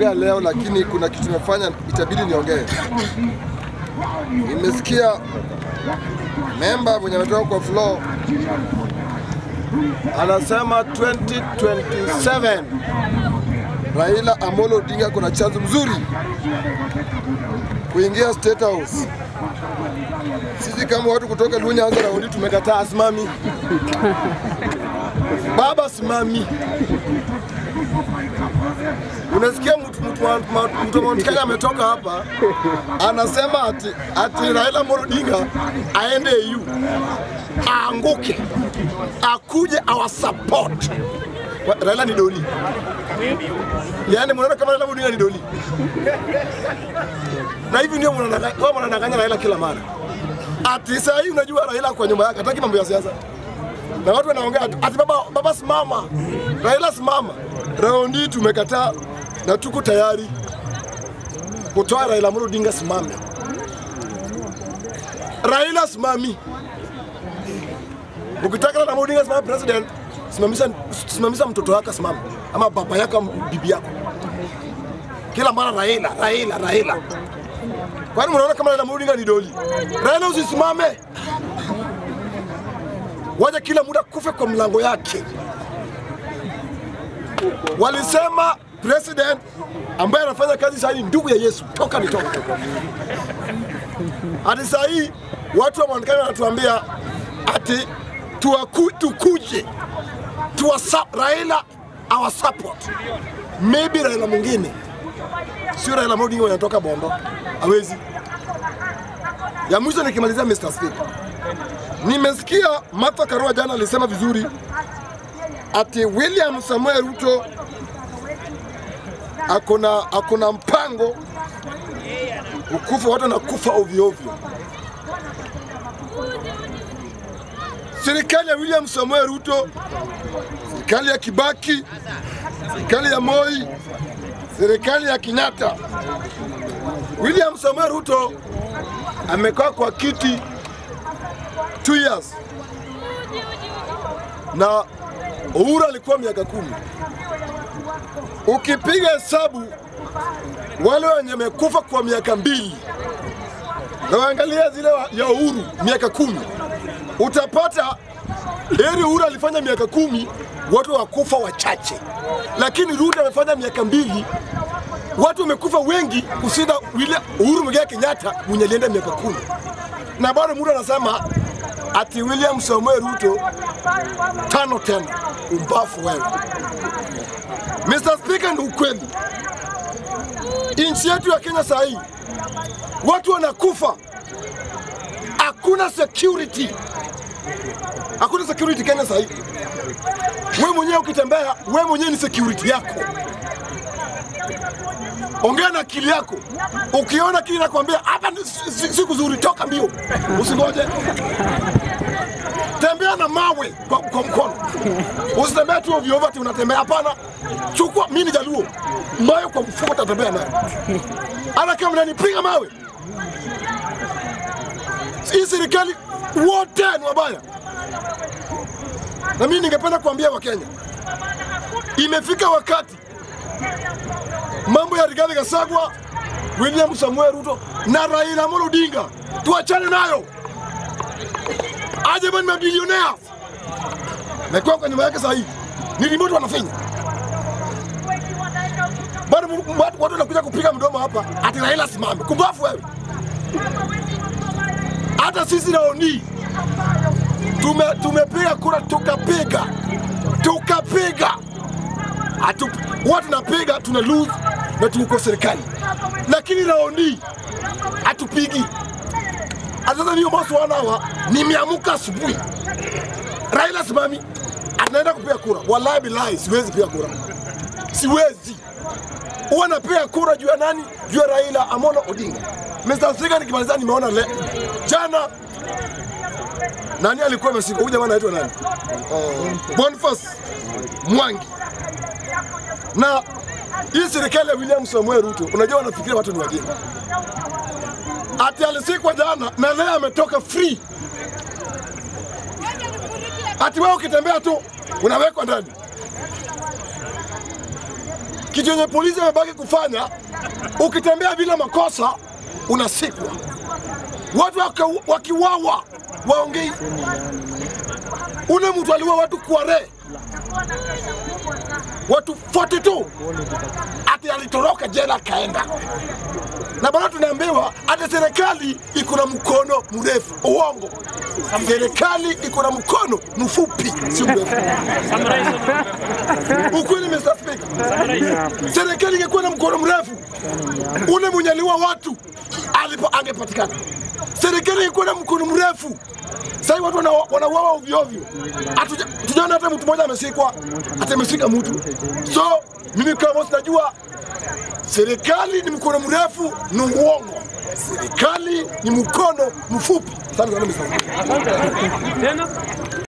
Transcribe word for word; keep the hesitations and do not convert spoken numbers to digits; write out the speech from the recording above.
kuongea leo, lakini kuna kitu nimefanya itabidi niongee. Nimesikia member mwenye ametoka kwa floor anasema twenty twenty-seven Raila Amolo Odinga kuna chance mzuri kuingia State House. Sisi kama watu kutoka Lunya anza raundi tumekataa asimami. Baba simami. Unasikia mtu mtu mtu Kenya ametoka hapa anasema ati ati Raila Amolo Odinga aende E U aanguke akuje our support. Raila ni doli. Yaani mnaona kama Raila Odinga ni doli. Na hivi ndio mnadanganya Raila kila mara. Ati sasa hii unajua Raila kwa nyumba yake hataki mambo ya siasa. Na watu wanaongea ati baba baba simama. Raila simama. Raundi tumekataa na tuko tayari kutoa Raila Amolo Odinga simame. Raila simami. Ukitaka Raila Amolo Odinga simame president, simamisha simamisha mtoto wako simame ama baba yako bibi yako. Kila mara Raila, Raila, Raila. Kwani mnaona kama Raila Amolo Odinga ni doli? Raila usisimame. Waje kila muda kufe kwa mlango yake. Walisema president ambaye anafanya kazi sasa ni ndugu ya Yesu, toka nitoka. Hadi sasa hii watu wa Mount Kenya wanatuambia ati tuaku tukuje tuwa Raila our support. Maybe Raila mwingine sio Raila Amolo Odinga anatoka Bondo hawezi. Ya mwisho nikimalizia mister Speaker, nimesikia Martha Karua jana alisema vizuri ati William Samuel Ruto akona akona mpango ukufa watu na kufa ovyo ovyo. Serikali ya William Samuel Ruto, serikali ya Kibaki, serikali ya Moi, serikali ya Kenyatta. William Samuel Ruto amekaa kwa kiti two years. Na Uhuru alikuwa miaka kumi. Ukipiga hesabu wale wenye wamekufa kwa miaka mbili na waangalia zile ya Uhuru miaka kumi, utapata heri Uhuru alifanya miaka kumi watu wakufa wachache, lakini Ruto amefanya miaka mbili watu wamekufa wengi kushinda wile Uhuru Muigai Kenyatta mwenye alienda miaka kumi. Na bado Uhuru anasema ati William Samuel Ruto tano tena umbafu wewe. mister Speaker, ndio ukweli. Nchi yetu ya Kenya sasa hii watu wanakufa, hakuna security, hakuna security Kenya sasa hii. Wewe mwenyewe ukitembea, wewe mwenyewe ni security yako. Ongea na akili yako. Ukiona kile nakwambia hapa siku nzuri, toka mbio. Usingoje. Tembea na mawe kwa, kwa mkono. Usitembea tu ovyo ovyo unatembea, hapana. Chukua, mimi ni Jaluo. Mawe kwa mfuko utatembea nayo. Ana kama unanipiga mawe. Hii serikali wote ni wabaya. Na mimi ningependa kuambia Wakenya, imefika wakati mambo ya Rigathi Gachagua, William Samuel Ruto na Raila Amolo Odinga tuachane nayo. Aje bani mabilionea. Na kwa kwa nyuma yake sasa hivi ni remote wanafinya. Bado watu wanakuja kupiga mdomo hapa ati Raila simame. Kumbafu wewe. Hata sisi naoni tume tumepiga kura tukapiga. Tukapiga. Atu watu napiga tuna lose na tuko serikali. Lakini naoni atupigi. Sasa niyo maswala hawa nimeamuka asubuhi. Raila simami anaenda kupiga kura. Wallahi billahi siwezi piga kura. Siwezi. Uwe napiga kura juu ya nani? Juu ya Raila Amolo Odinga. mister Speaker, nikimaliza nimeona le jana nani alikuwa amesika huyu jamaa anaitwa nani? Uh, Boniface Mwangi. Na hii serikali ya William Samuel Ruto, unajua wanafikiria watu ni wajinga. Ati alisikwa jana na leo ametoka free. Ati wewe ukitembea tu unawekwa ndani. Kitu yenye polisi wamebaki kufanya, ukitembea bila makosa unasikwa. Watu wakiwawa waongei. Ule mtu aliwa watu kuare, watu arobaini na mbili, ati alitoroka jela kaenda. Na bado tunaambiwa ati serikali iko na mkono mrefu. Uongo. Serikali iko na mkono mfupi, si mrefu. Ukweli mister Speaker. Serikali ingekuwa na mkono mrefu, ule mwenye aliwa watu alipo angepatikana. Serikali ingekuwa na mkono mrefu, sasa watu wanauawa ovyo ovyo. Tujaona hata mtu mmoja amesikwa, hata ameshika mtu. So mimi kama sinajua serikali ni mkono mrefu ni uongo. Serikali ni mkono mfupi. Asante sana.